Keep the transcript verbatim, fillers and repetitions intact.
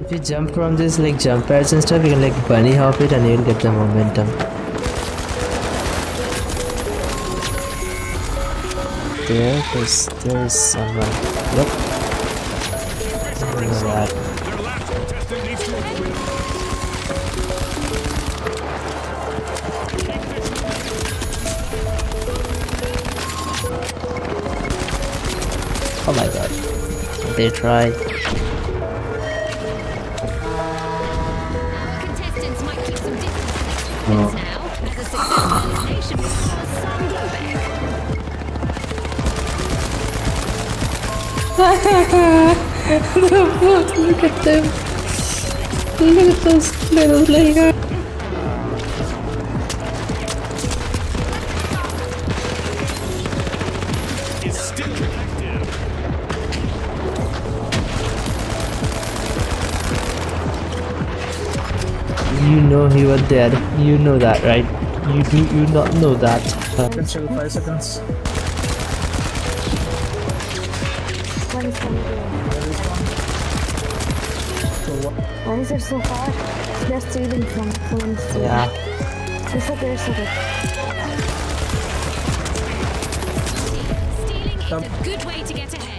If you jump from this like jump pads and stuff, you can like bunny hop it and you'll get the momentum. There, there's, there's someone. Yep. Look at that. Oh my god. They tried. Contestants might keep some distance now, as a successful elimination will cause some blowback. Look at them. Look at those little Lego. It's still active. You know he was dead. You know that, right? You do you not know that? Potential five seconds. One is coming here. One is there so far? They're stealing from phones. Yeah. They said they're so good. Stealing is a good way to get ahead.